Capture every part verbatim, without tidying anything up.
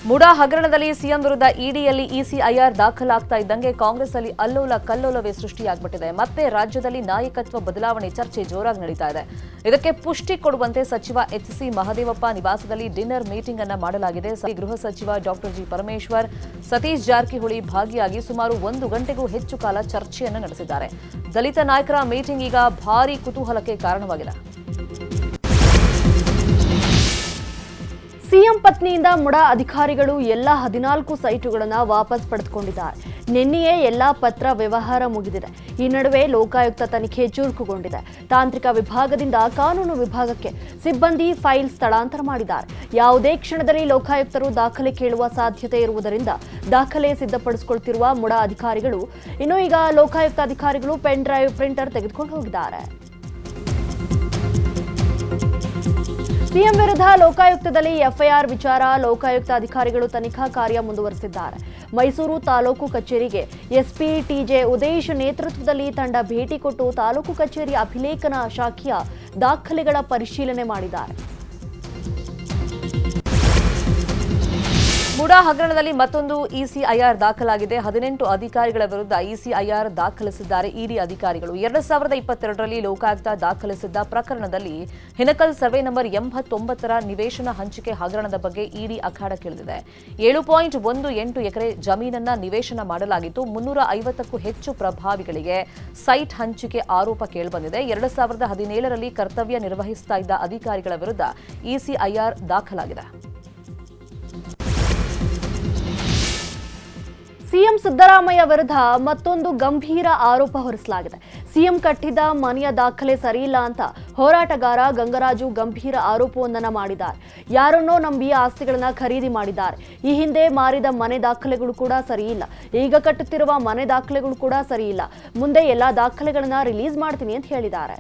ಮುಡಾ ಹಗರಣದಲ್ಲಿ ಸಿಎಂ ವಿರುದ್ಧ ಇಡಿಯಲ್ಲಿ ಇಸಿಐಆರ್ ದಾಖಲಾಗ್ತಾ ಇದ್ದಂಗೆ ಕಾಂಗ್ರೆಸ್ ಅಲ್ಲಿ ಅಲ್ಲೋಲ ಕಲ್ಲೋಲವೇ ಸೃಷ್ಟಿಯಾಗ್ಬಿಟ್ಟಿದೆ. ಮತ್ತೆ ರಾಜ್ಯದಲ್ಲಿ ನಾಯಕತ್ವ ಬದಲಾವಣೆ ಚರ್ಚೆ ಜೋರಾಗಿ ನಡೀತಾ ಇದೆ. ಇದಕ್ಕೆ ಪುಷ್ಟಿ ಕೊಡುವಂತೆ ಸಚಿವ ಎಚ್ ಸಿ ಮಹದೇವಪ್ಪ ನಿವಾಸದಲ್ಲಿ ಡಿನ್ನರ್ ಮೀಟಿಂಗ್ ಅನ್ನ ಮಾಡಲಾಗಿದೆ. ಗೃಹ ಸಚಿವ ಡಾಕ್ಟರ್ ಜಿ ಪರಮೇಶ್ವರ್, ಸತೀಶ್ ಜಾರಕಿಹೊಳಿ ಭಾಗಿಯಾಗಿ ಸುಮಾರು ಒಂದು ಗಂಟೆಗೂ ಹೆಚ್ಚು ಕಾಲ ಚರ್ಚೆಯನ್ನು ನಡೆಸಿದ್ದಾರೆ. ದಲಿತ ನಾಯಕರ ಮೀಟಿಂಗ್ ಈಗ ಭಾರೀ ಕುತೂಹಲಕ್ಕೆ ಕಾರಣವಾಗಿದೆ. ಸಿಎಂ ಪತ್ನಿಯಿಂದ ಮುಡಾ ಅಧಿಕಾರಿಗಳು ಎಲ್ಲ ಹದಿನಾಲ್ಕು ಸೈಟುಗಳನ್ನು ವಾಪಸ್ ಪಡೆದುಕೊಂಡಿದ್ದಾರೆ. ನಿನ್ನೆಯೇ ಎಲ್ಲಾ ಪತ್ರ ವ್ಯವಹಾರ ಮುಗಿದಿದೆ. ಈ ನಡುವೆ ಲೋಕಾಯುಕ್ತ ತನಿಖೆ ಚುರುಕುಗೊಂಡಿದೆ. ತಾಂತ್ರಿಕ ವಿಭಾಗದಿಂದ ಕಾನೂನು ವಿಭಾಗಕ್ಕೆ ಸಿಬ್ಬಂದಿ ಫೈಲ್ ಸ್ಥಳಾಂತರ ಮಾಡಿದ್ದಾರೆ. ಯಾವುದೇ ಕ್ಷಣದಲ್ಲಿ ಲೋಕಾಯುಕ್ತರು ದಾಖಲೆ ಕೇಳುವ ಸಾಧ್ಯತೆ ಇರುವುದರಿಂದ ದಾಖಲೆ ಸಿದ್ಧಪಡಿಸಿಕೊಳ್ತಿರುವ ಮುಡಾ ಅಧಿಕಾರಿಗಳು ಇನ್ನು ಈಗ ಲೋಕಾಯುಕ್ತ ಅಧಿಕಾರಿಗಳು ಪೆನ್ ಡ್ರೈವ್ ಪ್ರಿಂಟರ್ ತೆಗೆದುಕೊಂಡು ಹೋಗಿದ್ದಾರೆ. ಸಿಎಂ ವಿರುದ್ಧ ಲೋಕಾಯುಕ್ತದಲ್ಲಿ ಎಫ್ಐಆರ್ ವಿಚಾರ ಲೋಕಾಯುಕ್ತ ಅಧಿಕಾರಿಗಳು ತನಿಖಾ ಕಾರ್ಯ ಮುಂದುವರೆಸಿದ್ದಾರೆ. ಮೈಸೂರು ತಾಲೂಕು ಕಚೇರಿಗೆ ಎಸ್ಪಿ ಟಿಜೆ ಉದೇಶ್ ನೇತೃತ್ವದಲ್ಲಿ ತಂಡ ಭೇಟಿ ಕೊಟ್ಟು ತಾಲೂಕು ಕಚೇರಿ ಅಭಿಲೇಖನ ಶಾಖೆಯ ದಾಖಲೆಗಳ ಪರಿಶೀಲನೆ ಮಾಡಿದ್ದಾರೆ. ಮುಡಾ ಹಗರಣದಲ್ಲಿ ಮತ್ತೊಂದು ಇಸಿಐಆರ್ ದಾಖಲಾಗಿದೆ. ಹದಿನೆಂಟು ಅಧಿಕಾರಿಗಳ ವಿರುದ್ಧ ಇಸಿಐಆರ್ ದಾಖಲಿಸಿದ್ದಾರೆ ಇಡಿ ಅಧಿಕಾರಿಗಳು. ಎರಡು ಸಾವಿರದ ಇಪ್ಪತ್ತೆರಡರಲ್ಲಿ ಲೋಕಾಯುಕ್ತ ದಾಖಲಿಸಿದ್ದ ಪ್ರಕರಣದಲ್ಲಿ ಹಿನಕಲ್ ಸರ್ವೆ ನಂಬರ್ ಎಂಬತ್ತೊಂಬತ್ತರ ನಿವೇಶನ ಹಂಚಿಕೆ ಹಗರಣದ ಬಗ್ಗೆ ಇಡಿ ಅಖಾಡಕ್ಕಿಳಿದಿದೆ. ಏಳು ಪಾಯಿಂಟ್ ಒಂದು ಎಂಟು ಎಕರೆ ಜಮೀನನ್ನ ನಿವೇಶನ ಮಾಡಲಾಗಿತ್ತು. ಮುನ್ನೂರ ಐವತ್ತಕ್ಕೂ ಹೆಚ್ಚು ಪ್ರಭಾವಿಗಳಿಗೆ ಸೈಟ್ ಹಂಚಿಕೆ ಆರೋಪ ಕೇಳಿಬಂದಿದೆ. ಎರಡು ಸಾವಿರದ ಹದಿನೇಳರಲ್ಲಿ ಕರ್ತವ್ಯ ನಿರ್ವಹಿಸುತ್ತಾ ಇದ್ದ ಅಧಿಕಾರಿಗಳ ವಿರುದ್ಧ ಇಸಿಐಆರ್ ದಾಖಲಾಗಿದೆ. ಸಿಎಂ ಸಿದ್ದರಾಮಯ್ಯ ವಿರುದ್ಧ ಮತ್ತೊಂದು ಗಂಭೀರ ಆರೋಪ ಹೊರಿಸಲಾಗಿದೆ. ಸಿಎಂ ಕಟ್ಟಿದ್ದ ಮನೆಯ ದಾಖಲೆ ಸರಿಯಿಲ್ಲ ಅಂತ ಹೋರಾಟಗಾರ ಗಂಗರಾಜು ಗಂಭೀರ ಆರೋಪವೊಂದನ್ನು ಮಾಡಿದ್ದಾರೆ. ಯಾರನ್ನೋ ನಂಬಿ ಆಸ್ತಿಗಳನ್ನ ಖರೀದಿ ಮಾಡಿದ್ದಾರೆ. ಈ ಹಿಂದೆ ಮಾರಿದ ಮನೆ ದಾಖಲೆಗಳು ಕೂಡ ಸರಿಯಿಲ್ಲ. ಈಗ ಕಟ್ಟುತ್ತಿರುವ ಮನೆ ದಾಖಲೆಗಳು ಕೂಡ ಸರಿಯಿಲ್ಲ. ಮುಂದೆ ಎಲ್ಲಾ ದಾಖಲೆಗಳನ್ನ ರಿಲೀಸ್ ಮಾಡ್ತೀನಿ ಅಂತ ಹೇಳಿದ್ದಾರೆ.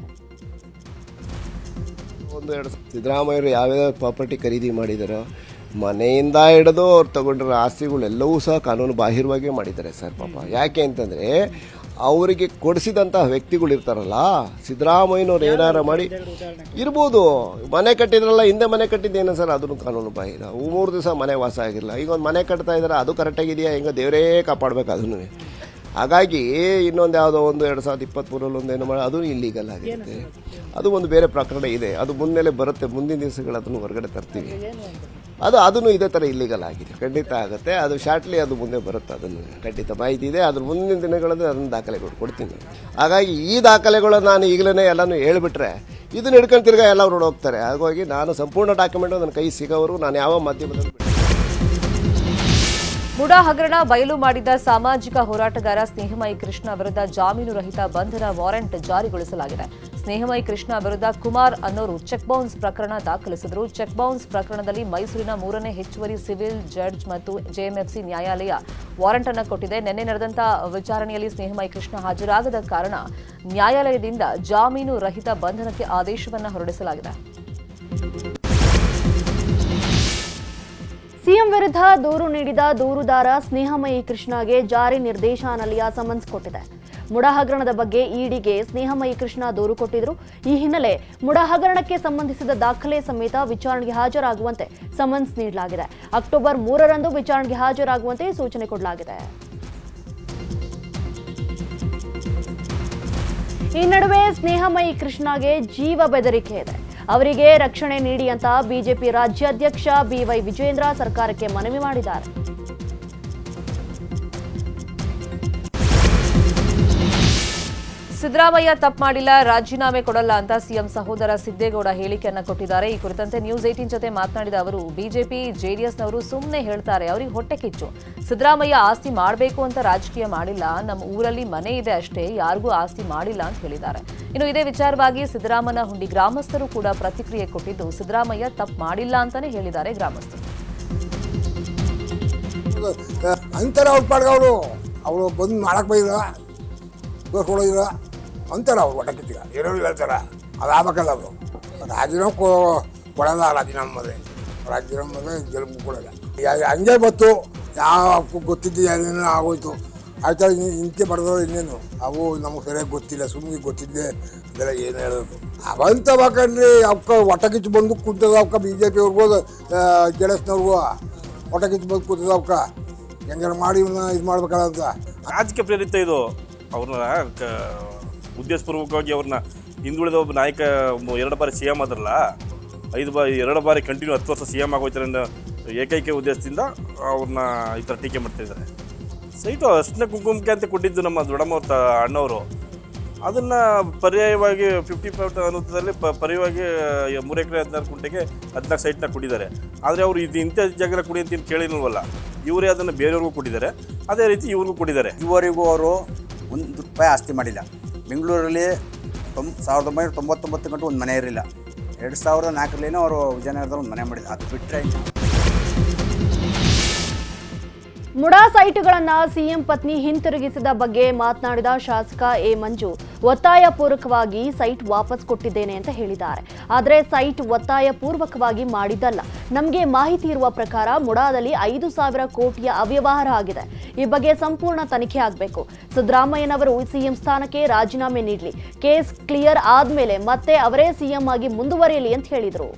ಒಂದು ಎರಡು ಸಿದ್ದರಾಮಯ್ಯರು ಯಾವ್ಯಾವ ಪ್ರಾಪರ್ಟಿ ಖರೀದಿ ಮಾಡಿದಾರೋ ಮನೆಯಿಂದ ಹಿಡಿದು ಅವ್ರು ತಗೊಂಡಿರೋ ಆಸ್ತಿಗಳೆಲ್ಲವೂ ಸಹ ಕಾನೂನು ಬಾಹಿರವಾಗೇ ಮಾಡಿದ್ದಾರೆ ಸರ್. ಪಾಪ ಯಾಕೆ ಅಂತಂದರೆ ಅವರಿಗೆ ಕೊಡಿಸಿದಂತಹ ವ್ಯಕ್ತಿಗಳು ಇರ್ತಾರಲ್ಲ, ಸಿದ್ದರಾಮಯ್ಯನವ್ರು ಏನಾರ ಮಾಡಿ ಇರ್ಬೋದು. ಮನೆ ಕಟ್ಟಿದ್ರಲ್ಲ, ಹಿಂದೆ ಮನೆ ಕಟ್ಟಿದ್ದೇನು ಸರ್, ಅದನ್ನು ಕಾನೂನು ಬಾಹಿರ. ಮೂರು ದಿವಸ ಮನೆ ವಾಸ ಆಗಿರಲಿಲ್ಲ. ಈಗ ಒಂದು ಮನೆ ಕಟ್ತಾ ಇದ್ದಾರೆ, ಅದು ಕರೆಕ್ಟಾಗಿದೆಯಾ, ಹೆಂಗೆ ದೇವರೇ ಕಾಪಾಡಬೇಕು ಅದನ್ನು. ಹಾಗಾಗಿ ಇನ್ನೊಂದು ಯಾವುದೋ ಒಂದು ಎರಡು ಸಾವಿರದ ಇಪ್ಪತ್ತ್ಮೂರಲ್ಲಿ ಒಂದೇನು ಮಾಡಿ ಅದು ಇಲ್ಲೀಗಲ್ ಆಗಿರುತ್ತೆ. ಅದು ಒಂದು ಬೇರೆ ಪ್ರಕರಣ ಇದೆ, ಅದು ಮುನ್ನೆಲೆ ಬರುತ್ತೆ. ಮುಂದಿನ ದಿವಸಗಳು ಅದನ್ನು ಹೊರಗಡೆ ತರ್ತೀವಿ. ಅದು ಅದನ್ನು ಇದೇ ಥರ ಇಲ್ಲೀಗಲ್ ಆಗಿದೆ, ಖಂಡಿತ ಆಗುತ್ತೆ. ಅದು ಶಾರ್ಟ್ಲಿ ಅದು ಮುಂದೆ ಬರುತ್ತೆ, ಅದನ್ನು ಖಂಡಿತ ಮಾಹಿತಿ ಇದೆ. ಅದ್ರ ಮುಂದಿನ ದಿನಗಳಲ್ಲಿ ಅದನ್ನು ದಾಖಲೆಗಳು ಕೊಡ್ತೀನಿ. ಹಾಗಾಗಿ ಈ ದಾಖಲೆಗಳು ನಾನು ಈಗಲೇ ಎಲ್ಲನೂ ಹೇಳ್ಬಿಟ್ರೆ ಇದನ್ನ ಹಿಡ್ಕೊಂಡು ತಿರ್ಗಾ ಎಲ್ಲ ಅವ್ರು ಹೋಗ್ತಾರೆ. ಹಾಗಾಗಿ ನಾನು ಸಂಪೂರ್ಣ ಡಾಕ್ಯುಮೆಂಟು ನನ್ನ ಕೈ ಸಿಗೋವರು ನಾನು ಯಾವ ಮಾಧ್ಯಮದಲ್ಲಿ ಮುಡಾ ಹಗರಣ ಬಯಲು ಮಾಡಿದ ಸಾಮಾಜಿಕ ಹೋರಾಟಗಾರ ಸ್ನೇಹಮಯಿ ಕೃಷ್ಣ ವಿರುದ್ಧ ಜಾಮೀನು ರಹಿತ ಬಂಧನ ವಾರೆಂಟ್ ಜಾರಿಗೊಳಿಸಲಾಗಿದೆ. ಸ್ನೇಹಮಯಿ ಕೃಷ್ಣ ವಿರುದ್ಧ ಕುಮಾರ್ ಅನ್ನೋರು ಚೆಕ್ ಬೌನ್ಸ್ ಪ್ರಕರಣ ದಾಖಲಿಸಿದರು. ಚೆಕ್ ಬೌನ್ಸ್ ಪ್ರಕರಣದಲ್ಲಿ ಮೈಸೂರಿನ ಮೂರನೇ ಹೆಚ್ಚುವರಿ ಸಿವಿಲ್ ಜಡ್ಜ್ ಮತ್ತು ಜೆಎಂಎಫ್ಸಿ ನ್ಯಾಯಾಲಯ ವಾರೆಂಟ್ ಅನ್ನು ಕೊಟ್ಟಿದೆ. ನಿನ್ನೆ ನಡೆದಂತಹ ವಿಚಾರಣೆಯಲ್ಲಿ ಸ್ನೇಹಮಯಿ ಕೃಷ್ಣ ಹಾಜರಾಗದ ಕಾರಣ ನ್ಯಾಯಾಲಯದಿಂದ ಜಾಮೀನು ರಹಿತ ಬಂಧನಕ್ಕೆ ಆದೇಶವನ್ನು ಹೊರಡಿಸಲಾಗಿದೆ. ಸಿಎಂ ವಿರುದ್ಧ ದೂರು ನೀಡಿದ ದೂರುದಾರ ಸ್ನೇಹಮಯಿ ಕೃಷ್ಣಗೆ ಜಾರಿ ನಿರ್ದೇಶನಾಲಯ ಸಮನ್ಸ್ ಕೊಟ್ಟಿದೆ. ಮುಡಾ ಹಗರಣದ ಬಗ್ಗೆ ಇಡಿಗೆ ಸ್ನೇಹಮಯಿ ಕೃಷ್ಣ ದೂರು ಕೊಟ್ಟಿದ್ರು. ಈ ಹಿನ್ನೆಲೆ ಮುಡಾ ಹಗರಣಕ್ಕೆ ಸಂಬಂಧಿಸಿದ ದಾಖಲೆ ಸಮೇತ ವಿಚಾರಣೆಗೆ ಹಾಜರಾಗುವಂತೆ ಸಮನ್ಸ್ ನೀಡಲಾಗಿದೆ. ಅಕ್ಟೋಬರ್ ಮೂರರಂದು ವಿಚಾರಣೆಗೆ ಹಾಜರಾಗುವಂತೆ ಸೂಚನೆ ಕೊಡಲಾಗಿದೆ. ಈ ನಡುವೆ ಸ್ನೇಹಮಯಿ ಕೃಷ್ಣಗೆ ಜೀವ ಬೆದರಿಕೆ ಇದೆ. ಅವರಿಗೆ ರಕ್ಷಣೆ ನೀಡಿ ಅಂತ ಬಿಜೆಪಿ ರಾಜ್ಯಾಧ್ಯಕ್ಷ ಬಿವೈ ವಿಜೇಂದ್ರ ಸರ್ಕಾರಕ್ಕೆ ಮನವಿ ಮಾಡಿದ್ದಾರೆ. ಸಿದ್ದರಾಮಯ್ಯ ತಪ್ಪು ಮಾಡಿಲ್ಲ, ರಾಜೀನಾಮೆ ಕೊಡಲ್ಲ ಅಂತ ಸಿಎಂ ಸಹೋದರ ಸಿದ್ದೇಗೌಡ ಹೇಳಿಕೆಯನ್ನ ಕೊಟ್ಟಿದ್ದಾರೆ. ಈ ಕುರಿತಂತೆ ನ್ಯೂಸ್ ಏಟೀನ್ ಜೊತೆ ಮಾತನಾಡಿದ ಅವರು, ಬಿಜೆಪಿ ಜೆಡಿಎಸ್ನವರು ಸುಮ್ಮನೆ ಹೇಳ್ತಾರೆ, ಅವರಿಗೆ ಹೊಟ್ಟೆ ಕಿಚ್ಚು. ಸಿದ್ದರಾಮಯ್ಯ ಆಸ್ತಿ ಮಾಡಬೇಕು ಅಂತ ರಾಜಕೀಯ ಮಾಡಿಲ್ಲ, ನಮ್ಮ ಊರಲ್ಲಿ ಮನೆ ಇದೆ ಅಷ್ಟೇ, ಯಾರಿಗೂ ಆಸ್ತಿ ಮಾಡಿಲ್ಲ ಅಂತ ಹೇಳಿದ್ದಾರೆ. ಇನ್ನು ಇದೇ ವಿಚಾರವಾಗಿ ಸಿದ್ದರಾಮನ ಹುಂಡಿ ಗ್ರಾಮಸ್ಥರು ಕೂಡ ಪ್ರತಿಕ್ರಿಯೆ ಕೊಟ್ಟಿದ್ದು, ಸಿದ್ದರಾಮಯ್ಯ ತಪ್ಪು ಮಾಡಿಲ್ಲ ಅಂತಾನೆ ಹೇಳಿದ್ದಾರೆ ಗ್ರಾಮಸ್ಥರು. ಅಂತಾರೆ ಅವ್ರ ಪಾಡ್ಗವರು ಅವರು ಬಂದು ಮಾಡಕ್ಕೆ ಬೈದ್ರ ತೋರ್ಸ್ಕೊಡೋದಿಲ್ಲ ಅಂತಾರೆ. ಅವ್ರು ಒಟ್ಟ ಕಿತ್ತಿಗ ಏನೋ ಹೇಳ್ತಾರ, ಅದು ಆಗ್ಬೇಕಲ್ಲ. ಅವರು ರಾಜೀನಾಮೆ ಕೊಡಲ್ಲ, ರಾಜೀನಾಮೆ ಮದುವೆ ರಾಜೀನಾಮೆ ಮದುವೆ ಗೆಲುವು ಕೊಡಲ್ಲ. ಹಂಗೆ ಬತ್ತು ಯಾವ ಗೊತ್ತಿದ್ದು ಏನೇನೋ ಆಗೋಯ್ತು. ಆಯ್ತಾ ಇಂತೆ ಬಡ್ದವ್ರು ಇನ್ನೇನು ಅವು ನಮಗೆ ಸರಿಯಾಗಿ ಗೊತ್ತಿಲ್ಲ, ಸುಮ್ಮನೆ ಗೊತ್ತಿದ್ದೆ ಇದೆಲ್ಲ ಏನು ಹೇಳೋದು. ಅವಂತ ಬಾಕಂಡ್ರಿ ಅವಕ್ಕ ಒಟ್ಟ ಕಿಚ್ಚು ಬಂದು ಕುಂತದ ಅವಕ್ಕ ಬಿ ಜೆ ಪಿ ಅವ್ರಿಗೂ ಜೆ ಡಿ ಎಸ್ನವ್ರಿಗೂ ಹೊಟ್ಟೆ ಕಿತ್ತು ಬಂದು ಕೂತಿದ್ದ ಅವಕ್ಕ ಹೆಂಗಾರ ಮಾಡಿ ಇವನ್ನ ಇದು ಮಾಡ್ಬೇಕಲ್ಲ ಅಂತ. ರಾಜಕೀಯ ಪ್ರೇರಿತ ಇದು. ಅವ್ರನ್ನ ಉದ್ದೇಶಪೂರ್ವಕವಾಗಿ ಅವ್ರನ್ನ ಹಿಂದುಳಿದ ಒಬ್ಬ ನಾಯಕ ಎರಡು ಬಾರಿ ಸಿ ಎಂ ಆದ್ರಲ್ಲ, ಐದು ಬಾರಿ ಎರಡು ಬಾರಿ ಕಂಟಿನ್ಯೂ ಹತ್ತು ವರ್ಷ ಸಿ ಎಂ ಆಗೋಯ್ತಾರೆ ಅನ್ನೋ ಏಕೈಕ ಉದ್ದೇಶದಿಂದ ಅವ್ರನ್ನ ಈ ಥರ ಟೀಕೆ ಮಾಡ್ತಾಯಿದ್ದಾರೆ. ಸೈಟು ಅಷ್ಟನೇ ಕುಂಕುಮಕ್ಕೆ ಅಂತ ಕೊಟ್ಟಿದ್ದು ನಮ್ಮ ದೊಡ್ಡಮ್ಮ ತ ಅಣ್ಣವರು. ಅದನ್ನು ಪರ್ಯಾಯವಾಗಿ ಫಿಫ್ಟಿ ಫೈವ್ ಅನುದಾನದಲ್ಲಿ ಪ ಪರ್ಯಾಯವಾಗಿ ಮೂರು ಎಕರೆ ಹದಿನಾರು ಗುಂಟೆಗೆ ಹದಿನಾಲ್ಕು ಸೈಟ್ನ ಕೊಟ್ಟಿದ್ದಾರೆ. ಆದರೆ ಅವರು ಇದು ಇಂಥ ಜಾಗ ಕೊಡಿ ಅಂತ ಕೇಳಿಲ್ವಲ್ಲ, ಇವರೇ ಅದನ್ನು ಬೇರೆಯವ್ರಿಗೂ ಕೊಟ್ಟಿದ್ದಾರೆ. ಅದೇ ರೀತಿ ಇವ್ರಿಗೂ ಕೊಟ್ಟಿದ್ದಾರೆ. ಇದುವರೆಗೂ ಅವರು ಒಂದು ರೂಪಾಯಿ ಆಸ್ತಿ ಮಾಡಿಲ್ಲ. ಬೆಂಗಳೂರಲ್ಲಿ ತೊಂಬ ಸಾವಿರದ ಒಂಬೈನೂರ ತೊಂಬತ್ತೊಂಬತ್ತು ಗಂಟು ಒಂದು ಮನೆ ಇರಲಿಲ್ಲ. ಎರಡು ಸಾವಿರದ ನಾಲ್ಕರಲ್ಲೇನೋ ಅವರು ವಿಜಯನಗರದಲ್ಲಿ ಒಂದು ಮನೆ ಮಾಡಿದ್ರು. ಅದು ಬಿಟ್ಟರೆ ಮುಡಾ ಸೈಟುಗಳನ್ನ ಸಿಎಂ ಪತ್ನಿ ಹಿಂತಿರುಗಿಸಿದ ಬಗ್ಗೆ ಮಾತನಾಡಿದ ಶಾಸಕ ಎ ಮಂಜು, ಒತ್ತಾಯ ಪೂರ್ವಕವಾಗಿ ಸೈಟ್ ವಾಪಸ್ ಕೊಟ್ಟಿದ್ದೇನೆ ಅಂತ ಹೇಳಿದ್ದಾರೆ. ಆದರೆ ಸೈಟ್ ಒತ್ತಾಯ ಪೂರ್ವಕವಾಗಿ ಮಾಡಿದ್ದಲ್ಲ. ನಮಗೆ ಮಾಹಿತಿ ಇರುವ ಪ್ರಕಾರ ಮುಡಾದಲ್ಲಿ ಐದು ಸಾವಿರ ಕೋಟಿಯ ಅವ್ಯವಹಾರ ಆಗಿದೆ. ಈ ಬಗ್ಗೆ ಸಂಪೂರ್ಣ ತನಿಖೆ ಆಗಬೇಕು. ಸಿದ್ದರಾಮಯ್ಯನವರು ಸಿಎಂ ಸ್ಥಾನಕ್ಕೆ ರಾಜೀನಾಮೆ ನೀಡಲಿ. ಕೇಸ್ ಕ್ಲಿಯರ್ ಆದ್ಮೇಲೆ ಮತ್ತೆ ಅವರೇ ಸಿಎಂ ಆಗಿ ಮುಂದುವರಿಯಲಿ ಅಂತ ಹೇಳಿದರು.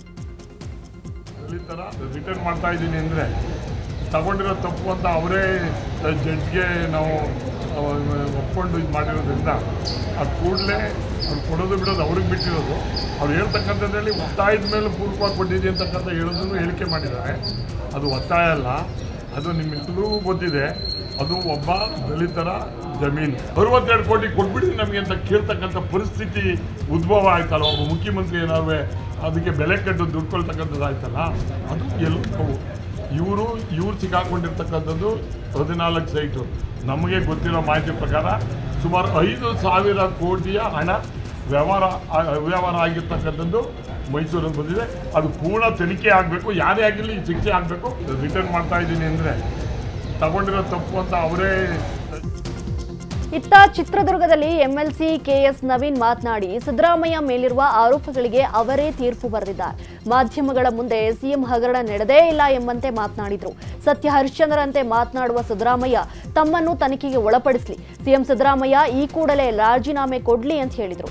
ತಗೊಂಡಿರೋ ತಪ್ಪು ಅಂತ ಅವರೇ ಜಡ್ಜ್ಗೆ ನಾವು ಒಪ್ಕೊಂಡು ಇದು ಮಾಡಿರೋದ್ರಿಂದ ಅದು ಕೂಡಲೇ ಅವ್ರು ಕೊಡೋದು ಬಿಡೋದು ಅವ್ರಿಗೆ ಬಿಟ್ಟಿರೋದು. ಅವ್ರು ಹೇಳ್ತಕ್ಕಂಥದ್ರಲ್ಲಿ ಒತ್ತಾಯದ ಮೇಲೆ ಪೂರ್ವಕವಾಗಿ ಕೊಟ್ಟಿದೆ ಅಂತಕ್ಕಂಥ ಹೇಳೋದನ್ನು ಹೇಳಿಕೆ ಮಾಡಿದ್ದಾರೆ. ಅದು ಒತ್ತಾಯ ಅಲ್ಲ, ಅದು ನಿಮ್ಮೆಲ್ಲರಿಗೂ ಗೊತ್ತಿದೆ. ಅದು ಒಬ್ಬ ದಲಿತರ ಜಮೀನು ಅರವತ್ತೆರಡು ಕೋಟಿ ಕೊಟ್ಬಿಡಿ ನಮಗೆ ಅಂತ ಕೇಳ್ತಕ್ಕಂಥ ಪರಿಸ್ಥಿತಿ ಉದ್ಭವ ಆಯ್ತಲ್ಲ. ಒಬ್ಬ ಮುಖ್ಯಮಂತ್ರಿ ಏನಾದ್ರು ಅದಕ್ಕೆ ಬೆಲೆ ಕಟ್ಟು ದುಡ್ಡು ಕೊಳ್ತಕ್ಕಂಥದ್ದು ಆಯ್ತಲ್ಲ, ಅದು ಎಲ್ಲವೂ ಇವರು ಇವ್ರು ಸಿಕ್ಕಾಕೊಂಡಿರ್ತಕ್ಕಂಥದ್ದು ಹದಿನಾಲ್ಕು ಸೈಟು. ನಮಗೆ ಗೊತ್ತಿರೋ ಮಾಹಿತಿ ಪ್ರಕಾರ ಸುಮಾರು ಐದು ಸಾವಿರ ಕೋಟಿಯ ಹಣ ವ್ಯವಹಾರ ಅವ್ಯವಹಾರ ಆಗಿರ್ತಕ್ಕಂಥದ್ದು ಮೈಸೂರಲ್ಲಿ ಬಂದಿದೆ. ಅದು ಪೂರ್ಣ ತನಿಖೆ ಆಗಬೇಕು. ಯಾರೇ ಆಗಿರಲಿ ಶಿಕ್ಷೆ ಆಗಬೇಕು. ರಿಟರ್ನ್ ಮಾಡ್ತಾ ಇದ್ದೀನಿ ಅಂದರೆ ತಗೊಂಡಿರೋ ತಪ್ಪು ಅಂತ ಅವರೇ. ಇತ್ತ ಚಿತ್ರದುರ್ಗದಲ್ಲಿ ಎಂಎಲ್ಸಿ ಕೆಎಸ್ ನವೀನ್ ಮಾತನಾಡಿ ಸಿದ್ದರಾಮಯ್ಯ ಮೇಲಿರುವ ಆರೋಪಗಳಿಗೆ ಅವರೇ ತೀರ್ಪು ಬರೆದಿದ್ದಾರೆ. ಮಾಧ್ಯಮಗಳ ಮುಂದೆ ಸಿಎಂ ಹಗರಣ ನಡೆದೇ ಇಲ್ಲ ಎಂಬಂತೆ ಮಾತನಾಡಿದ್ರು. ಸತ್ಯ ಹರಿಶ್ಚಂದ್ರಂತೆ ಮಾತನಾಡುವ ಸಿದ್ದರಾಮಯ್ಯ ತಮ್ಮನ್ನು ತನಿಖೆಗೆ ಒಳಪಡಿಸಲಿ. ಸಿಎಂ ಸಿದ್ದರಾಮಯ್ಯ ಈ ಕೂಡಲೇ ರಾಜೀನಾಮೆ ಕೊಡ್ಲಿ ಅಂತ ಹೇಳಿದ್ರು.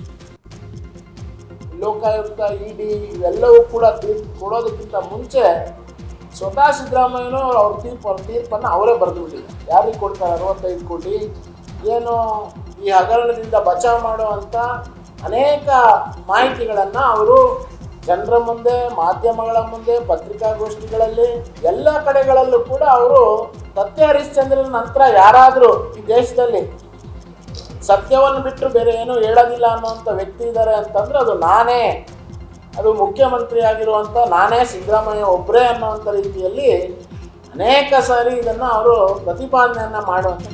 ಲೋಕಾಯುಕ್ತ, ಇಡಿ ಇವೆಲ್ಲವೂ ಕೂಡ ತೀರ್ಪು ಕೊಡೋದಕ್ಕಿಂತ ಮುಂಚೆ ಸ್ವತಃ ಸಿದ್ದರಾಮಯ್ಯನೂ ಅವ್ರ ತೀರ್ಪು ಅವ್ರ ತೀರ್ಪನ್ನು ಅವರೇ ಬರೆದು ಬಿಟ್ಟಿದ್ದಾರೆ. ಯಾರಿಗೆ ಕೊಡ್ತಾರೆ? ಅರವತ್ತೈದು ಕೋಟಿ ಏನು ಈ ಹಗರಣದಿಂದ ಬಚಾವ್ ಮಾಡುವಂಥ ಅನೇಕ ಮಾಹಿತಿಗಳನ್ನು ಅವರು ಜನರ ಮುಂದೆ, ಮಾಧ್ಯಮಗಳ ಮುಂದೆ, ಪತ್ರಿಕಾಗೋಷ್ಠಿಗಳಲ್ಲಿ ಎಲ್ಲ ಕಡೆಗಳಲ್ಲೂ ಕೂಡ ಅವರು ಸತ್ಯ ಹರಿಶ್ಚಂದ್ರನ ನಂತರ ಯಾರಾದರೂ ಈ ದೇಶದಲ್ಲಿ ಸತ್ಯವನ್ನು ಬಿಟ್ಟು ಬೇರೆ ಏನೂ ಹೇಳೋದಿಲ್ಲ ಅನ್ನುವಂಥ ವ್ಯಕ್ತಿ ಇದ್ದಾರೆ ಅಂತಂದರೆ ಅದು ನಾನೇ, ಅದು ಮುಖ್ಯಮಂತ್ರಿ ಆಗಿರುವಂಥ ನಾನೇ, ಸಿದ್ದರಾಮಯ್ಯ ಒಬ್ಬರೇ ಅನ್ನುವಂಥ ರೀತಿಯಲ್ಲಿ ಅನೇಕ ಸಾರಿ ಇದನ್ನು ಅವರು ಪ್ರತಿಪಾದನೆಯನ್ನು ಮಾಡುವಂಥ.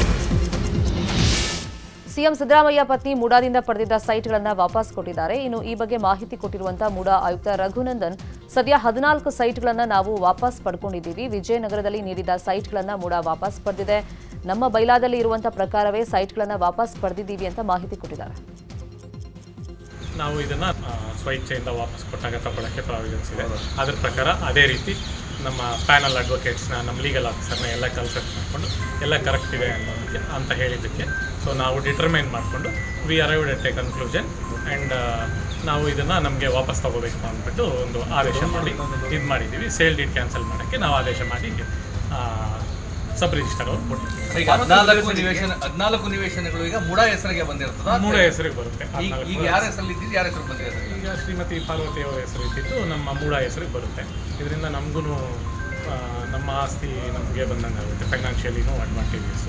ಸಿಎಂ ಸಿದ್ದರಾಮಯ್ಯ ಪತ್ನಿ ಮುಡಾದಿಂದ ಪಡೆದಿದ್ದ ಸೈಟ್ಗಳನ್ನು ವಾಪಸ್ ಕೊಟ್ಟಿದ್ದಾರೆ. ಇನ್ನು ಈ ಬಗ್ಗೆ ಮಾಹಿತಿ ಕೊಟ್ಟಿರುವಂತಹ ಮುಡಾ ಆಯುಕ್ತ ರಘುನಂದನ್, ಸದ್ಯ ಹದಿನಾಲ್ಕು ಸೈಟ್ಗಳನ್ನು ನಾವು ವಾಪಸ್ ಪಡ್ಕೊಂಡಿದ್ದೀವಿ. ವಿಜಯನಗರದಲ್ಲಿ ನೀಡಿದ ಸೈಟ್ಗಳನ್ನು ಮುಡಾ ವಾಪಸ್ ಪಡೆದಿದೆ. ನಮ್ಮ ಬೈಲಾದಲ್ಲಿ ಇರುವಂತಹ ಪ್ರಕಾರವೇ ಸೈಟ್ಗಳನ್ನು ವಾಪಸ್ ಪಡೆದಿದ್ದೀವಿ ಅಂತ ಮಾಹಿತಿ ಕೊಟ್ಟಿದ್ದಾರೆ. ನಾವು ಇದನ್ನು ಸ್ವಇಚ್ಛೆಯಿಂದ ವಾಪಸ್ ಕೊಟ್ಟಾಗ ತಗೊಳ್ಳೋಕ್ಕೆ ಪ್ರಾವಿಷನ್ಸ್ ಇದೆ. ಅದರ ಪ್ರಕಾರ ಅದೇ ರೀತಿ ನಮ್ಮ ಪ್ಯಾನಲ್ ಅಡ್ವೊಕೇಟ್ಸ್ನ, ನಮ್ಮ ಲೀಗಲ್ ಆಫೀಸರ್ನ ಎಲ್ಲ ಕನ್ಸಲ್ಟ್ ಮಾಡಿಕೊಂಡು ಎಲ್ಲ ಕರೆಕ್ಟ್ ಇದೆ ಅನ್ನೋದಕ್ಕೆ ಅಂತ ಹೇಳಿದ್ದಕ್ಕೆ ಸೊ ನಾವು ಡಿಟರ್ಮೈನ್ ಮಾಡಿಕೊಂಡು we arrived at a conclusion and ನಾವು ಇದನ್ನು ನಮಗೆ ವಾಪಸ್ ತಗೋಬೇಕು ಅಂದ್ಬಿಟ್ಟು ಒಂದು ಆದೇಶ ಮಾಡಿ ಇದು ಮಾಡಿದ್ದೀವಿ. ಸೇಲ್ ಡೀಡ್ ಕ್ಯಾನ್ಸಲ್ ಮಾಡೋಕ್ಕೆ ನಾವು ಆದೇಶ ಮಾಡಿ ಸಬ್ ರಿಜಿಸ್ಟರ್ ಅವ್ರು ಕೊಟ್ಟಿದ್ದೀವಿ. ಹದಿನಾಲ್ಕು ನಿವೇಶನ ಹದಿನಾಲ್ಕು ನಿವೇಶನಗಳು ಈಗ ಮುಡಾ ಹೆಸರಿಗೆ ಬಂದಿರ್ತದೆ. ಮುಡಾ ಹೆಸರಿಗೆ ಬರುತ್ತೆ. ಈಗ ಯಾರ ಹೆಸರಲ್ಲಿ ಇದ್ದಿದ್ದು ಯಾರ ಹೆಸರು ಬಂದಿದೆ? ಈಗ ಶ್ರೀಮತಿ ಪಾರ್ವತಿ ಅವರ ಹೆಸರು ಇದ್ದಿದ್ದು ನಮ್ಮ ಮುಡಾ ಹೆಸರಿಗೆ ಬರುತ್ತೆ. ಇದರಿಂದ ನಮಗೂ ನಮ್ಮ ಆಸ್ತಿ ನಮಗೆ ಬಂದಂಗೆ ಆಗುತ್ತೆ. ಫೈನಾನ್ಷಿಯಲಿನೂ ಅಡ್ವಾಂಟೇಜಸ್.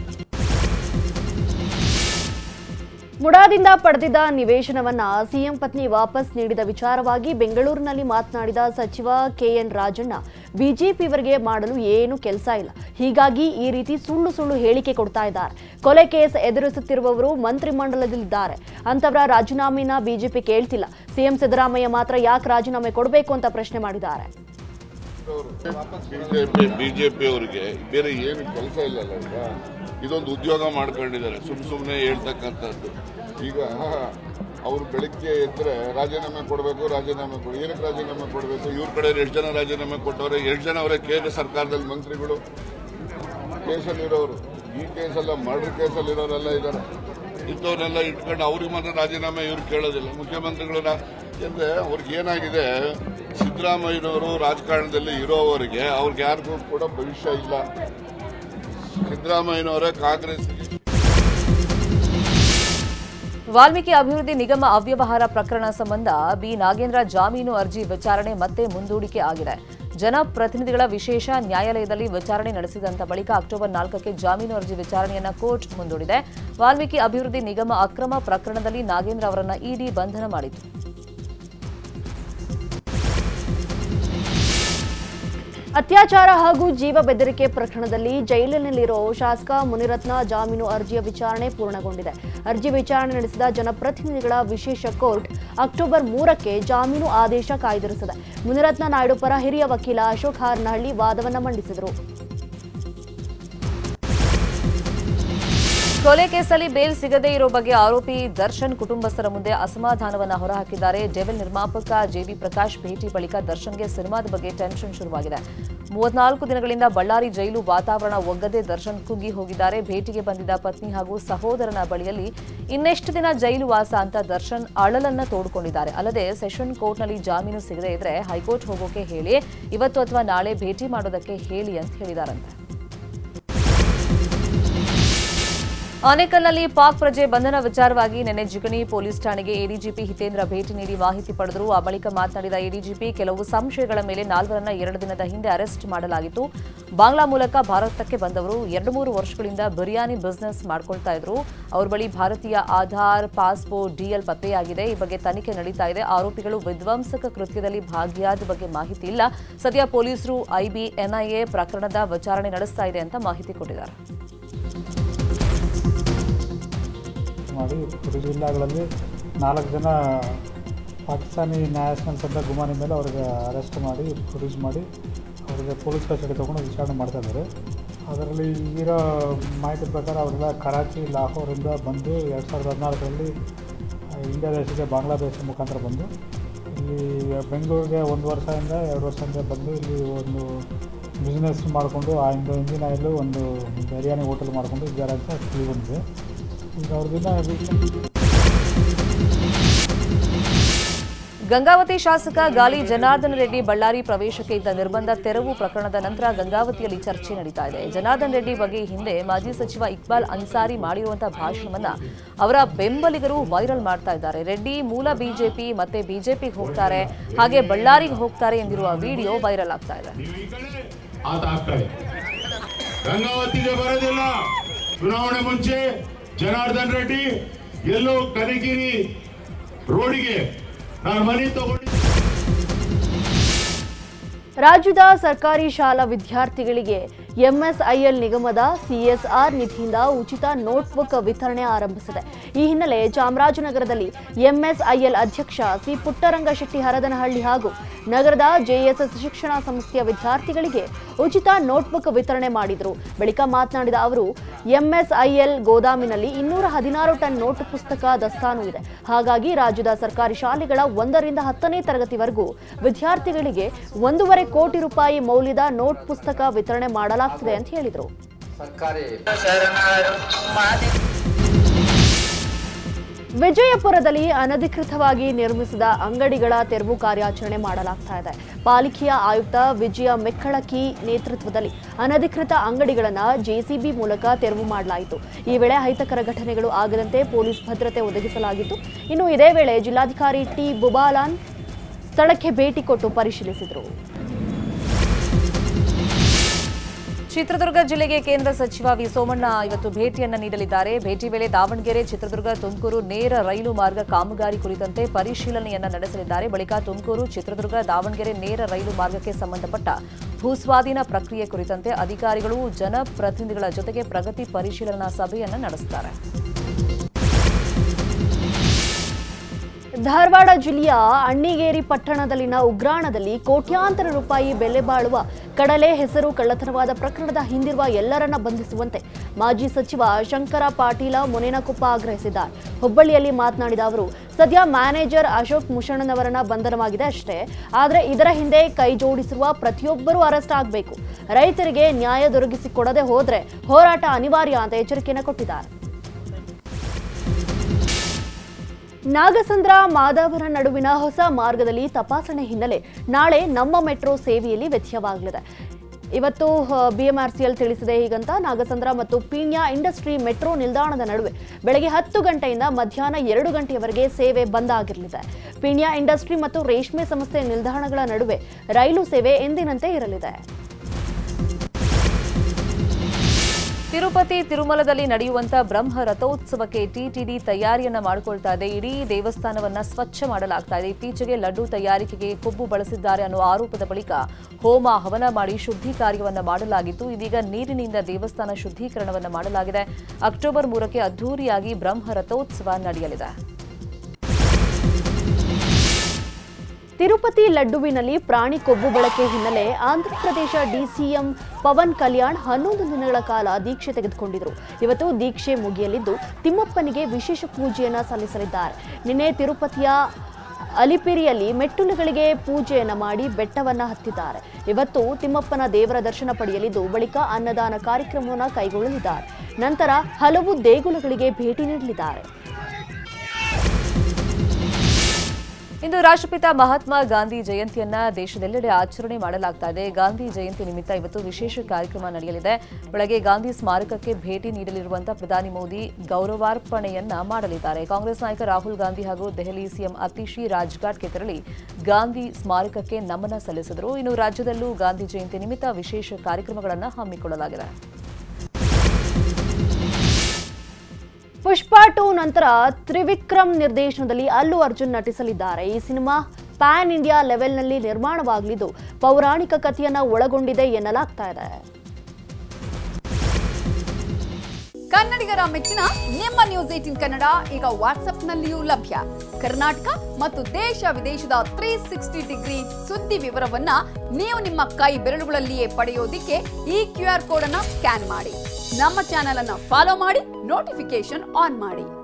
ಮುಡಾದಿಂದ ಪಡೆದಿದ್ದ ನಿವೇಶನವನ್ನ ಸಿಎಂ ಪತ್ನಿ ವಾಪಸ್ ನೀಡಿದ ವಿಚಾರವಾಗಿ ಬೆಂಗಳೂರಿನಲ್ಲಿ ಮಾತನಾಡಿದ ಸಚಿವ ಕೆಎನ್ ರಾಜಣ್ಣ, ಬಿಜೆಪಿಯವರಿಗೆ ಮಾಡಲು ಏನು ಕೆಲಸ ಇಲ್ಲ, ಹೀಗಾಗಿ ಈ ರೀತಿ ಸುಳ್ಳು ಸುಳ್ಳು ಹೇಳಿಕೆ ಕೊಡ್ತಾ ಇದ್ದಾರೆ. ಕೊಲೆ ಕೇಸ್ ಎದುರಿಸುತ್ತಿರುವವರು ಮಂತ್ರಿಮಂಡಲದಲ್ಲಿದ್ದಾರೆ. ಅಂತವರ ರಾಜೀನಾಮೆನ ಬಿಜೆಪಿ ಕೇಳ್ತಿಲ್ಲ. ಸಿಎಂ ಸಿದ್ದರಾಮಯ್ಯ ಮಾತ್ರ ಯಾಕೆ ರಾಜೀನಾಮೆ ಕೊಡಬೇಕು ಅಂತ ಪ್ರಶ್ನೆ ಮಾಡಿದ್ದಾರೆ. ಬಿಜೆಪಿ ಬಿಜೆಪಿ ಅವರಿಗೆ ಬೇರೆ ಏನು ಕೆಲಸ ಇಲ್ಲಲ್ಲ. ಈಗ ಇದೊಂದು ಉದ್ಯೋಗ ಮಾಡ್ಕೊಂಡಿದ್ದಾರೆ ಸುಮ್ ಸುಮ್ಮನೆ ಹೇಳ್ತಕ್ಕಂಥದ್ದು. ಈಗ ಅವರು ಬೆಳಗ್ಗೆ ಎದ್ರೆ ರಾಜೀನಾಮೆ ಕೊಡಬೇಕು, ರಾಜೀನಾಮೆ ಕೊಡಿ, ಏನಕ್ಕೆ ರಾಜೀನಾಮೆ ಕೊಡಬೇಕು? ಇವ್ರ ಕಡೆ ಎಷ್ಟು ಜನ ರಾಜೀನಾಮೆ ಕೊಟ್ಟವ್ರೆ? ಎಷ್ಟು ಜನ ಅವರೇ ಕೇಂದ್ರ ಸರ್ಕಾರದಲ್ಲಿ ಮಂತ್ರಿಗಳು ಕೇಸಲ್ಲಿರೋರು, ಈ ಕೇಸಲ್ಲ ಮರ್ಡರ್ ಕೇಸಲ್ಲಿರೋರೆಲ್ಲ ಇದ್ದಾರೆ. ಇಂಥವ್ರನ್ನೆಲ್ಲ ಇಟ್ಕೊಂಡು ಅವ್ರಿಗೆ ಮಾತ್ರ ರಾಜೀನಾಮೆ ಇವ್ರು ಕೇಳೋದಿಲ್ಲ. ಮುಖ್ಯಮಂತ್ರಿಗಳನ್ನ ಯಾಕೆಂದ್ರೆ ಅವ್ರಿಗೆ ಏನಾಗಿದೆ, ಸಿದ್ದರಾಮಯ್ಯನವರು ರಾಜಕಾರಣದಲ್ಲಿ ಇರೋವರೆಗೆ ಅವ್ರಿಗೆ ಯಾರಿಗೂ ಕೂಡ ಭವಿಷ್ಯ ಇಲ್ಲ. ಸಿದ್ದರಾಮಯ್ಯನವರೇ ಕಾಂಗ್ರೆಸ್ಗೆ. ವಾಲ್ಮೀಕಿ ಅಭಿವೃದ್ಧಿ ನಿಗಮ ಅವ್ಯವಹಾರ ಪ್ರಕರಣ ಸಂಬಂಧ ಬಿ ನಾಗೇಂದ್ರ ಜಾಮೀನು ಅರ್ಜಿ ವಿಚಾರಣೆ ಮತ್ತೆ ಮುಂದೂಡಿಕೆ ಆಗಿದೆ. ಜನಪ್ರತಿನಿಧಿಗಳ ವಿಶೇಷ ನ್ಯಾಯಾಲಯದಲ್ಲಿ ವಿಚಾರಣೆ ನಡೆಸಿದಂತ ಬಳಿಕ ಅಕ್ಟೋಬರ್ ನಾಲ್ಕಕ್ಕೆ ಜಾಮೀನು ಅರ್ಜಿ ವಿಚಾರಣೆಯನ್ನ ಕೋರ್ಟ್ ಮುಂದೂಡಿದೆ. ವಾಲ್ಮೀಕಿ ಅಭಿವೃದ್ಧಿ ನಿಗಮ ಅಕ್ರಮ ಪ್ರಕರಣದಲ್ಲಿ ನಾಗೇಂದ್ರ ಅವರನ್ನ ಇಡಿ ಬಂಧನ ಮಾಡಿತು. ಅತ್ಯಾಚಾರ ಹಾಗೂ ಜೀವ ಬೆದರಿಕೆ ಪ್ರಕರಣದಲ್ಲಿ ಜೈಲಿನಲ್ಲಿರೋ ಶಾಸಕ ಮುನಿರತ್ನ ಜಾಮೀನು ಅರ್ಜಿಯ ವಿಚಾರಣೆ ಪೂರ್ಣಗೊಂಡಿದೆ. ಅರ್ಜಿ ವಿಚಾರಣೆ ನಡೆಸಿದ ಜನಪ್ರತಿನಿಧಿಗಳ ವಿಶೇಷ ಕೋರ್ಟ್ ಅಕ್ಟೋಬರ್ ಮೂರಕ್ಕೆ ಜಾಮೀನು ಆದೇಶ ಕಾಯ್ದಿರಿಸಿದೆ. ಮುನಿರತ್ನ ನಾಯ್ಡು ಪರ ಹಿರಿಯ ವಕೀಲ ಅಶೋಕ್ ಹಾರನಹಳ್ಳಿ ವಾದವನ್ನು ಮಂಡಿಸಿದರು. ಕೊಲೆ ಕೇಸಲ್ಲಿ ಬೇಲ್ ಸಿಗದೇ ಇರೋ ಬಗ್ಗೆ ಆರೋಪಿ ದರ್ಶನ್ ಕುಟುಂಬಸ್ಥರ ಮುಂದೆ ಅಸಮಾಧಾನವನ್ನ ಹೊರಹಾಕಿದ್ದಾರೆ. ಡೆವಿಲ್ ನಿರ್ಮಾಪಕ ಜೆವಿ ಪ್ರಕಾಶ್ ಭೇಟಿ ಬಳಿಕ ದರ್ಶನ್ಗೆ ಸಿನಿಮಾದ ಬಗ್ಗೆ ಟೆನ್ಷನ್ ಶುರುವಾಗಿದೆ. ಮೂವತ್ನಾಲ್ಕು ದಿನಗಳಿಂದ ಬಳ್ಳಾರಿ ಜೈಲು ವಾತಾವರಣ ಒಗ್ಗದೆ ದರ್ಶನ್ ಕುಗ್ಗಿ ಹೋಗಿದ್ದಾರೆ. ಭೇಟಿಗೆ ಬಂದಿದ್ದ ಪತ್ನಿ ಹಾಗೂ ಸಹೋದರನ ಬಳಿಯಲ್ಲಿ ಇನ್ನೆಷ್ಟು ದಿನ ಜೈಲು ವಾಸ ಅಂತ ದರ್ಶನ್ ಅಳಲನ್ನ ತೋಡಿಕೊಂಡಿದ್ದಾರೆ. ಅಲ್ಲದೆ ಸೆಷನ್ ಕೋರ್ಟ್ನಲ್ಲಿ ಜಾಮೀನು ಸಿಗದೇ ಇದ್ರೆ ಹೈಕೋರ್ಟ್ ಹೋಗೋಕೆ ಹೇಳಿ, ಇವತ್ತು ಅಥವಾ ನಾಳೆ ಭೇಟಿ ಮಾಡೋದಕ್ಕೆ ಹೇಳಿ ಅಂತ ಹೇಳಿದಾರಂತೆ. ಆನೇಕಲ್ನಲ್ಲಿ ಪಾಕ್ ಪ್ರಜೆ ಬಂಧನ ವಿಚಾರವಾಗಿ ನಿನ್ನೆ ಜಿಗಣಿ ಪೊಲೀಸ್ ಠಾಣೆಗೆ ಎಡಿಜಿಪಿ ಹಿತೇಂದ್ರ ಭೇಟಿ ನೀಡಿ ಮಾಹಿತಿ ಪಡೆದರು. ಆ ಬಳಿಕ ಮಾತನಾಡಿದ ಎಡಿಜಿಪಿ, ಕೆಲವು ಸಂಶಯಗಳ ಮೇಲೆ ನಾಲ್ವರನ್ನ ಎರಡು ದಿನದ ಹಿಂದೆ ಅರೆಸ್ಟ್ ಮಾಡಲಾಗಿತ್ತು. ಬಾಂಗ್ಲಾ ಮೂಲಕ ಭಾರತಕ್ಕೆ ಬಂದವರು ಎರಡು ಮೂರು ವರ್ಷಗಳಿಂದ ಬಿರಿಯಾನಿ ಬಿಸಿನೆಸ್ ಮಾಡ್ಕೊಳ್ತಾ ಇದ್ರು. ಅವ್ರ ಬಳಿ ಭಾರತೀಯ ಆಧಾರ್, ಪಾಸ್ಪೋರ್ಟ್, ಡಿಎಲ್ ಪತ್ತೆಯಾಗಿದೆ. ಈ ಬಗ್ಗೆ ತನಿಖೆ ನಡೀತಾ ಇದೆ. ಆರೋಪಿಗಳು ವಿಧ್ವಂಸಕ ಕೃತ್ಯದಲ್ಲಿ ಭಾಗಿಯಾದ ಬಗ್ಗೆ ಮಾಹಿತಿ ಇಲ್ಲ. ಸದ್ಯ ಪೊಲೀಸರು ಐಬಿ, ಎನ್ಐಎ ಪ್ರಕರಣದ ವಿಚಾರಣೆ ನಡೆಸ್ತಾ ಇದೆ ಅಂತ ಮಾಹಿತಿ ಕೊಟ್ಟಿದ್ದಾರೆ. ಮಾಡಿ ಜಿಲ್ಲೆಗಳಲ್ಲಿ ನಾಲ್ಕು ಜನ ಪಾಕಿಸ್ತಾನಿ ನ್ಯಾಷನಲ್ಸ್ ಅಂತ ಗುಮಾನಿ ಮೇಲೆ ಅವ್ರಿಗೆ ಅರೆಸ್ಟ್ ಮಾಡಿ ಪ್ರೊಡ್ಯೂಸ್ ಮಾಡಿ ಅವರಿಗೆ ಪೊಲೀಸ್ ಕಸ್ಟಡಿ ತೊಗೊಂಡು ವಿಚಾರಣೆ ಮಾಡ್ತಾ ಇದ್ದಾರೆ. ಅದರಲ್ಲಿ ಈಗಿರೋ ಮಾಹಿತಿ ಪ್ರಕಾರ ಅವರೆಲ್ಲ ಕರಾಚಿ, ಲಾಹೋರಿಂದ ಬಂದು ಎರಡು ಸಾವಿರದ ಹದಿನಾಲ್ಕರಲ್ಲಿ ಇಂಡಿಯಾ ದೇಶಕ್ಕೆ ಬಾಂಗ್ಲಾದೇಶ ಮುಖಾಂತರ ಬಂದು ಇಲ್ಲಿ ಬೆಂಗಳೂರಿಗೆ ಒಂದು ವರ್ಷದಿಂದ ಎರಡು ವರ್ಷದಿಂದ ಬಂದು ಇಲ್ಲಿ ಒಂದು ಬಿಸ್ನೆಸ್ ಮಾಡಿಕೊಂಡು ಆ ಹಿಂದೆ ಹಿಂದಿನ ಎಲ್ಲೂ ಒಂದು ಬಿರಿಯಾನಿ ಹೋಟೆಲ್ ಮಾಡಿಕೊಂಡು ಇದ್ದಾರೆ ಅಂತ ತಿಳಿ ಬಂದಿದೆ. ಈಗ ಅವ್ರದಿನ ಗಂಗಾವತಿ ಶಾಸಕ ಗಾಲಿ ಜನಾರ್ದನ ರೆಡ್ಡಿ ಬಳ್ಳಾರಿ ಪ್ರವೇಶಕ್ಕೆ ಇದ್ದ ನಿರ್ಬಂಧ ತೆರವು ಪ್ರಕರಣದ ನಂತರ ಗಂಗಾವತಿಯಲ್ಲಿ ಚರ್ಚೆ ನಡೀತಾ ಇದೆ. ಜನಾರ್ದನ ರೆಡ್ಡಿ ಬಗ್ಗೆ ಹಿಂದೆ ಮಾಜಿ ಸಚಿವ ಇಕ್ಬಾಲ್ ಅನ್ಸಾರಿ ಮಾಡಿರುವಂತಹ ಭಾಷಣವನ್ನ ಅವರ ಬೆಂಬಲಿಗರು ವೈರಲ್ ಮಾಡ್ತಾ ಇದ್ದಾರೆ. ರೆಡ್ಡಿ ಮೂಲ ಬಿಜೆಪಿ ಮತ್ತೆ ಬಿಜೆಪಿಗೆ ಹೋಗ್ತಾರೆ, ಹಾಗೆ ಬಳ್ಳಾರಿಗೆ ಹೋಗ್ತಾರೆ ಎಂದಿರುವ ವಿಡಿಯೋ ವೈರಲ್ ಆಗ್ತಾ ಇದೆ. ಗಂಗಾವತಿಗೆ ಬರೋದಿಲ್ಲ, ಚುನಾವಣೆ ಮುಂಚೆ ಜನಾರ್ದನ್ ರೆಡ್ಡಿ ಎಲ್ಲೋ ಕನಗಿರಿ ರೋಡಿಗೆ ನಾನು ಮನೆ ತಗೊಂಡು. ರಾಜ್ಯದ ಸರ್ಕಾರಿ ಶಾಲಾ ವಿದ್ಯಾರ್ಥಿಗಳಿಗೆ ಎಂಎಸ್ಐಎಲ್ ನಿಗಮದ ಸಿಎಸ್ಆರ್ ನಿಧಿಯಿಂದ ಉಚಿತ ನೋಟ್ಬುಕ್ ವಿತರಣೆ ಆರಂಭಿಸಿದೆ. ಈ ಹಿನ್ನೆಲೆ ಚಾಮರಾಜನಗರದಲ್ಲಿ ಎಂಎಸ್ಐಎಲ್ ಅಧ್ಯಕ್ಷ ಸಿ ಪುಟ್ಟರಂಗಶೆಟ್ಟಿ ಹರದನಹಳ್ಳಿ ಹಾಗೂ ನಗರದ ಜೆಎಸ್ಎಸ್ ಶಿಕ್ಷಣ ಸಂಸ್ಥೆಯ ವಿದ್ಯಾರ್ಥಿಗಳಿಗೆ ಉಚಿತ ನೋಟ್ಬುಕ್ ವಿತರಣೆ ಮಾಡಿದರು. ಬಳಿಕ ಮಾತನಾಡಿದ ಅವರು, ಎಂಎಸ್ಐಎಲ್ ಗೋದಾಮಿನಲ್ಲಿ ಇನ್ನೂರ ಹದಿನಾರು ಟನ್ ನೋಟ್ ಪುಸ್ತಕ ದಾಸ್ತಾನು ಇದೆ. ಹಾಗಾಗಿ ರಾಜ್ಯದ ಸರ್ಕಾರಿ ಶಾಲೆಗಳ ಒಂದರಿಂದ ಹತ್ತನೇ ತರಗತಿವರೆಗೂ ವಿದ್ಯಾರ್ಥಿಗಳಿಗೆ ಒಂದೂವರೆ ಕೋಟಿ ರೂಪಾಯಿ ಮೌಲ್ಯದ ನೋಟ್ ಪುಸ್ತಕ ವಿತರಣೆ ಮಾಡಲಾಗುತ್ತಿದೆ ಅಂತ ಹೇಳಿದರು. ವಿಜಯಪುರದಲ್ಲಿ ಅನಧಿಕೃತವಾಗಿ ನಿರ್ಮಿಸಿದ ಅಂಗಡಿಗಳ ತೆರವು ಕಾರ್ಯಾಚರಣೆ ಮಾಡಲಾಗ್ತಾ ಇದೆ. ಪಾಲಿಕೆಯ ಆಯುಕ್ತ ವಿಜಯ ಮೆಕ್ಕಳಕಿ ನೇತೃತ್ವದಲ್ಲಿ ಅನಧಿಕೃತ ಅಂಗಡಿಗಳನ್ನು ಜೆಸಿಬಿ ಮೂಲಕ ತೆರವು ಮಾಡಲಾಯಿತು. ಈ ವೇಳೆ ಅಹಿತಕರ ಘಟನೆಗಳು ಆಗದಂತೆ ಪೊಲೀಸ್ ಭದ್ರತೆ ಒದಗಿಸಲಾಗಿತ್ತು. ಇನ್ನು ಇದೇ ವೇಳೆ ಜಿಲ್ಲಾಧಿಕಾರಿ ಟಿ ಬುಬಾಲಾನ್ ಸ್ಥಳಕ್ಕೆ ಭೇಟಿ ಕೊಟ್ಟು ಪರಿಶೀಲಿಸಿದರು. ಚಿತ್ರದುರ್ಗ ಜಿಲ್ಲೆಗೆ ಕೇಂದ್ರ ಸಚಿವ ವಿ ಸೋಮಣ್ಣ ಇವತ್ತು ಭೇಟಿಯನ್ನ ನೀಡಲಿದ್ದಾರೆ. ಭೇಟಿ ವೇಳೆ ದಾವಣಗೆರೆ, ಚಿತ್ರದುರ್ಗ, ತುಮಕೂರು ನೇರ ರೈಲು ಮಾರ್ಗ ಕಾಮಗಾರಿ ಕುರಿತಂತೆ ಪರಿಶೀಲನೆಯನ್ನ ನಡೆಸಲಿದ್ದಾರೆ. ಬಳಿಕ ತುಮಕೂರು, ಚಿತ್ರದುರ್ಗ, ದಾವಣಗೆರೆ ನೇರ ರೈಲು ಮಾರ್ಗಕ್ಕೆ ಸಂಬಂಧಪಟ್ಟ ಭೂಸ್ವಾಧೀನ ಪ್ರಕ್ರಿಯೆ ಕುರಿತಂತೆ ಅಧಿಕಾರಿಗಳು, ಜನಪ್ರತಿನಿಧಿಗಳ ಜೊತೆಗೆ ಪ್ರಗತಿ ಪರಿಶೀಲನಾ ಸಭೆಯನ್ನ ನಡೆಸುತ್ತಾರೆ. ಧಾರವಾಡ ಜಿಲ್ಲೆಯ ಅಣ್ಣಿಗೇರಿ ಪಟ್ಟಣದಲ್ಲಿನ ಉಗ್ರಾಣದಲ್ಲಿ ಕೋಟ್ಯಾಂತರ ರೂಪಾಯಿ ಬೆಲೆ ಬಾಳುವ ಕಡಲೆ ಹೆಸರು ಕಳ್ಳತನವಾದ ಪ್ರಕರಣದ ಹಿಂದಿರುವ ಎಲ್ಲರನ್ನ ಬಂಧಿಸುವಂತೆ ಮಾಜಿ ಸಚಿವ ಶಂಕರ ಪಾಟೀಲ ಮುನೇನಕೊಪ್ಪ ಆಗ್ರಹಿಸಿದ್ದಾರೆ. ಹುಬ್ಬಳ್ಳಿಯಲ್ಲಿ ಮಾತನಾಡಿದ ಅವರು, ಸದ್ಯ ಮ್ಯಾನೇಜರ್ ಅಶೋಕ್ ಮುಷಣ್ಣನವರನ್ನ ಬಂಧನವಾಗಿದೆ ಅಷ್ಟೇ, ಆದರೆ ಇದರ ಹಿಂದೆ ಕೈ ಜೋಡಿಸಿರುವ ಪ್ರತಿಯೊಬ್ಬರೂ ಅರೆಸ್ಟ್ ಆಗಬೇಕು. ರೈತರಿಗೆ ನ್ಯಾಯ ದೊರಕಿಸಿಕೊಡದೆ ಹೋದ್ರೆ ಹೋರಾಟ ಅನಿವಾರ್ಯ ಅಂತ ಎಚ್ಚರಿಕೆಯನ್ನು ಕೊಟ್ಟಿದ್ದಾರೆ. ನಾಗಸಂದ್ರ ಮಾದಾವರ ನಡುವಿನ ಹೊಸ ಮಾರ್ಗದಲ್ಲಿ ತಪಾಸಣೆ ಹಿನ್ನೆಲೆ ನಾಳೆ ನಮ್ಮ ಮೆಟ್ರೋ ಸೇವೆಯಲ್ಲಿ ವ್ಯತ್ಯಯವಾಗಲಿದೆ. ಇವತ್ತು ಬಿಎಂಆರ್ಸಿಎಲ್ ತಿಳಿಸಿದೆ. ಹೀಗಂತ ನಾಗಸಂದ್ರ ಮತ್ತು ಪೀಣ್ಯ ಇಂಡಸ್ಟ್ರಿ ಮೆಟ್ರೋ ನಿಲ್ದಾಣದ ನಡುವೆ ಬೆಳಗ್ಗೆ ಹತ್ತು ಗಂಟೆಯಿಂದ ಮಧ್ಯಾಹ್ನ ಎರಡು ಗಂಟೆಯವರೆಗೆ ಸೇವೆ ಬಂದ್ ಆಗಿರಲಿದೆ. ಪೀಣ್ಯ ಇಂಡಸ್ಟ್ರಿ ಮತ್ತು ರೇಷ್ಮೆ ಸಂಸ್ಥೆ ನಿಲ್ದಾಣಗಳ ನಡುವೆ ರೈಲು ಸೇವೆ ಎಂದಿನಂತೆ ಇರಲಿದೆ. ತಿರುಪತಿ ತಿರುಮಲದಲ್ಲಿ ನಡೆಯುವಂತ ಬ್ರಹ್ಮ ರಥೋತ್ಸವಕ್ಕೆ ಟಿಟಿಡಿ ತಯಾರಿಯನ್ನ ಮಾಡಿಕೊಳ್ತಾ ಇದೆ. ಇಡೀ ದೇವಸ್ಥಾನವನ್ನ ಸ್ವಚ್ಛ ಮಾಡಲಾಗ್ತಾ ಇದೆ. ಇತ್ತೀಚೆಗೆ ಲಡ್ಡು ತಯಾರಿಕೆಗೆ ಕೊಬ್ಬು ಬಳಸಿದ್ದಾರೆ ಅನ್ನೋ ಆರೋಪದ ಬಳಿಕ ಹೋಮ ಹವನ ಮಾಡಿ ಶುದ್ಧಿ ಕಾರ್ಯವನ್ನ ಮಾಡಲಾಗಿತ್ತು. ಇದೀಗ ನೀರಿನಿಂದ ದೇವಸ್ಥಾನ ಶುದ್ಧೀಕರಣವನ್ನ ಮಾಡಲಾಗಿದೆ. ಅಕ್ಟೋಬರ್ ಮೂರಕ್ಕೆ ಅದ್ದೂರಿಯಾಗಿ ಬ್ರಹ್ಮ ರಥೋತ್ಸವ ನಡೆಯಲಿದೆ. ತಿರುಪತಿ ಲಡ್ಡುವಿನಲ್ಲಿ ಪ್ರಾಣಿ ಕೊಬ್ಬು ಬಳಕೆ ಹಿನ್ನೆಲೆ ಆಂಧ್ರಪ್ರದೇಶ ಡಿಸಿಎಂ ಪವನ್ ಕಲ್ಯಾಣ್ ಹನ್ನೊಂದು ದಿನಗಳ ಕಾಲ ದೀಕ್ಷೆ ತೆಗೆದುಕೊಂಡಿದ್ದರು. ಇವತ್ತು ದೀಕ್ಷೆ ಮುಗಿಯಲಿದ್ದು ತಿಮ್ಮಪ್ಪನಿಗೆ ವಿಶೇಷ ಪೂಜೆಯನ್ನು ಸಲ್ಲಿಸಲಿದ್ದಾರೆ. ನಿನ್ನೆ ತಿರುಪತಿಯ ಅಲಿಪಿರಿಯಲ್ಲಿ ಮೆಟ್ಟಲುಗಳಿಗೆ ಪೂಜೆಯನ್ನು ಮಾಡಿ ಬೆಟ್ಟವನ್ನು ಹತ್ತಿದ್ದಾರೆ. ಇವತ್ತು ತಿಮ್ಮಪ್ಪನ ದೇವರ ದರ್ಶನ ಪಡೆಯಲಿದ್ದು ಬಳಿಕ ಅನ್ನದಾನ ಕಾರ್ಯಕ್ರಮವನ್ನು ಕೈಗೊಳ್ಳಲಿದ್ದಾರೆ. ನಂತರ ಹಲವು ದೇಗುಲಗಳಿಗೆ ಭೇಟಿ ನೀಡಲಿದ್ದಾರೆ. ಇಂದು ರಾಷ್ಟ್ರಪಿತ ಮಹಾತ್ಮ ಗಾಂಧಿ ಜಯಂತಿಯನ್ನ ದೇಶದೆಲ್ಲೆಡೆ ಆಚರಣೆ ಮಾಡಲಾಗ್ತಾ ಇದೆ. ಗಾಂಧಿ ಜಯಂತಿ ನಿಮಿತ್ತ ಇವತ್ತು ವಿಶೇಷ ಕಾರ್ಯಕ್ರಮ ನಡೆಯಲಿದೆ. ಬೆಳಗ್ಗೆ ಗಾಂಧಿ ಸ್ಮಾರಕಕ್ಕೆ ಭೇಟಿ ನೀಡಲಿರುವಂತಹ ಪ್ರಧಾನಿ ಮೋದಿ ಗೌರವಾರ್ಪಣೆಯನ್ನ ಮಾಡಲಿದ್ದಾರೆ. ಕಾಂಗ್ರೆಸ್ ನಾಯಕ ರಾಹುಲ್ ಗಾಂಧಿ ಹಾಗೂ ದೆಹಲಿ ಸಿಎಂ ಅತಿಶಿ ರಾಜ್ಘಾಟ್ಗೆ ತೆರಳಿ ಗಾಂಧಿ ಸ್ಮಾರಕಕ್ಕೆ ನಮನ ಸಲ್ಲಿಸಿದರು. ಇನ್ನು ರಾಜ್ಯದಲ್ಲೂ ಗಾಂಧಿ ಜಯಂತಿ ನಿಮಿತ್ತ ವಿಶೇಷ ಕಾರ್ಯಕ್ರಮಗಳನ್ನು ಹಮ್ಮಿಕೊಳ್ಳಲಾಗಿದೆ. ಪುಷ್ಪಾ ಟೂ ನಂತರ ತ್ರಿವಿಕ್ರಮ್ ನಿರ್ದೇಶನದಲ್ಲಿ ಅಲ್ಲು ಅರ್ಜುನ್ ನಟಿಸಲಿದ್ದಾರೆ. ಈ ಸಿನಿಮಾ ಪ್ಯಾನ್ ಇಂಡಿಯಾ ಲೆವೆಲ್ನಲ್ಲಿ ನಿರ್ಮಾಣವಾಗಲಿದ್ದು ಪೌರಾಣಿಕ ಕಥೆಯನ್ನ ಒಳಗೊಂಡಿದೆ ಎನ್ನಲಾಗ್ತಾ ಇದೆ. ಕನ್ನಡಿಗರ ಮೆಚ್ಚಿನ ನಿಮ್ಮ ನ್ಯೂಸ್ ಏಟೀನ್ ಕನ್ನಡ ಈಗ ವಾಟ್ಸ್ಆಪ್ನಲ್ಲಿಯೂ ಲಭ್ಯ. ಕರ್ನಾಟಕ ಮತ್ತು ದೇಶ ವಿದೇಶದ ತ್ರೀ ಸಿಕ್ಸ್ಟಿ ಡಿಗ್ರಿ ಸುದ್ದಿ ವಿವರವನ್ನ ನೀವು ನಿಮ್ಮ ಕೈ ಬೆರಳುಗಳಲ್ಲಿಯೇ ಪಡೆಯೋದಿಕ್ಕೆ ಈ ಕ್ಯೂ ಆರ್ ಕೋಡ್ ಅನ್ನ ಸ್ಕ್ಯಾನ್ ಮಾಡಿ. ನಮ್ಮ ಚಾನೆಲ್ ಅನ್ನ ಫಾಲೋ ಮಾಡಿ, ನೋಟಿಫಿಕೇಶನ್ ಆನ್ ಮಾಡಿ.